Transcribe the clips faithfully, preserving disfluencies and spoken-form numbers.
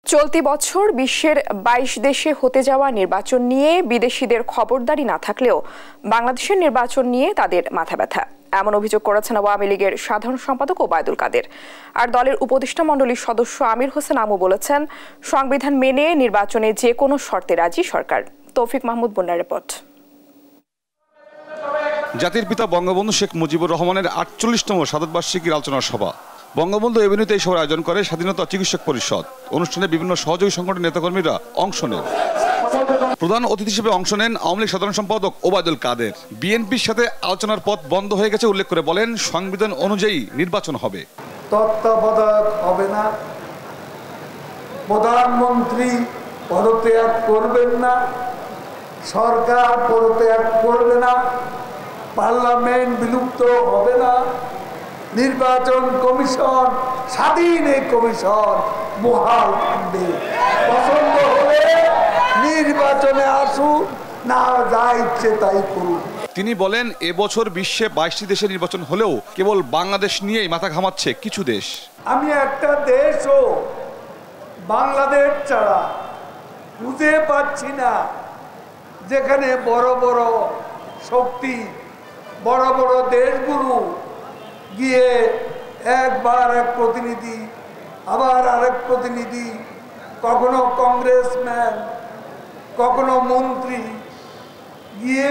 চলতি বছর বিশ্বের বাইশ দেশে হতে যাওয়া নির্বাচন নিয়ে বিদেশিদের খবরদারি না থাকলেও বাংলাদেশের নির্বাচন নিয়ে তাদের মাথা ব্যথা, এমন অভিযোগ করেছেন আওয়ামী লীগের সাধারণ সম্পাদক ওবায়দুল কাদের। আর দলের উপদেষ্টা মণ্ডলীর সদস্য আমির হোসেন আমু বলেছেন, সংবিধান মেনে নির্বাচনে যে কোনো শর্তে রাজি সরকার। তৌফিক মাহমুদ বন্যার রিপোর্ট। জাতির পিতা বঙ্গবন্ধু শেখ মুজিবুর রহমানের আটচল্লিশতম শতবার্ষিকীর আলোচনা সভা বঙ্গবন্ধু এভিনিউতে এই সভার আয়োজন করে স্বাধীনতা চিকিৎসক পরিষদ। অনুষ্ঠানে বিভিন্ন সহযোগী সংগঠনের নেতাকর্মীরা অংশ নেন। প্রধান অতিথি হিসেবে অংশ নেন আওয়ামী লীগ সাধারণ সম্পাদক ওবায়দুল কাদের। বিএনপির সাথে আলোচনার পথ বন্ধ হয়ে গেছে উল্লেখ করে বলেন, সংবিধান অনুযায়ী নির্বাচন হবে। তত্ত্বাবধায়ক হবে না, প্রধানমন্ত্রী পদত্যাগ করবেন না, সরকার পদত্যাগ করবে না, পার্লামেন্ট বিলুপ্ত হবে না, নির্বাচন কমিশন স্বাধীন এই কমিশন বহাল থাকবে। পছন্দ হলে নির্বাচনে আসুন, না যা ইচ্ছে তাই করুন। তিনি বলেন, এবছর বিশ্বে বাইশটি দেশে নির্বাচন হলেও কেবল বাংলাদেশ নিয়েই মাথা ঘামাচ্ছে কিছু দেশ। আমি একটা দেশও বাংলাদেশ ছাড়া খুঁজে পাচ্ছি না যেখানে বড় বড় শক্তি, বড় বড় দেশগুলো গিয়ে একবার এক প্রতিনিধি, আবার আরেক প্রতিনিধি, কখনো কংগ্রেসম্যান, কখনো মন্ত্রী গিয়ে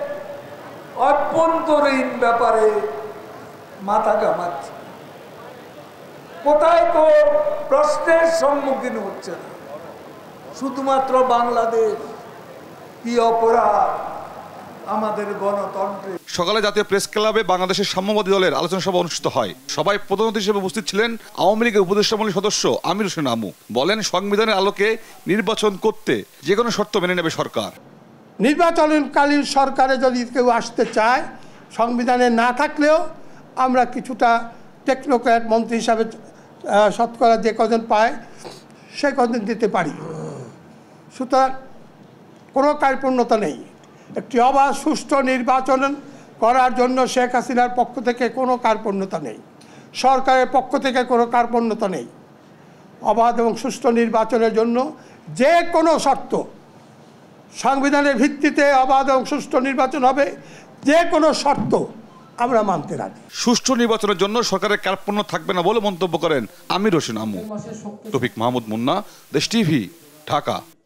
অভ্যন্তরীণ ব্যাপারে মাথা ঘামাচ্ছে। কোথায় তো প্রশ্নের সম্মুখীন হচ্ছে না, শুধুমাত্র বাংলাদেশ কি অপরাধ আমাদের গণতন্ত্রে। সকালে জাতীয় প্রেস ক্লাবে বাংলাদেশের সাম্যবাদী দলের আলোচনা সভা অনুষ্ঠিত হয়। সবাই প্রধান অতিথি হিসেবে উপস্থিত ছিলেন আওয়ামী লীগের উপদেষ্টা মণ্ডলীর সদস্য আমির হোসেন আমু। বলেন, সংবিধানের আলোকে নির্বাচন করতে যে কোনো শর্ত মেনে নেবে সরকার। নির্বাচনকালীন সরকারে যদি কেউ আসতে চায়, সংবিধানে না থাকলেও আমরা কিছুটা টেকনোক্র্যাট মন্ত্রী হিসাবে শতকরা যে কজন পায় সে কজন দিতে পারি। সুতরাং কোনো কার্পণ্যতা নেই। একটি অবাধ সুষ্ঠু নির্বাচন করার জন্য শেখ হাসিনার পক্ষ থেকে কোনো কার্পণ্যতা নেই, সরকারের পক্ষ থেকে কোনো কার্পণ্যতা নেই। অবাধ এবং সুষ্ঠু নির্বাচনের জন্য যে কোনো শর্ত, সংবিধানের ভিত্তিতে অবাধ এবং সুষ্ঠু নির্বাচন হবে, যে কোনো শর্ত আমরা মানতে রাজি। সুষ্ঠু নির্বাচনের জন্য সরকারের কার্পণ্য থাকবে না বলে মন্তব্য করেন আমির হোসেন আমু। তৌফিক মাহমুদ মুন্না, দেশ টিভি, ঢাকা।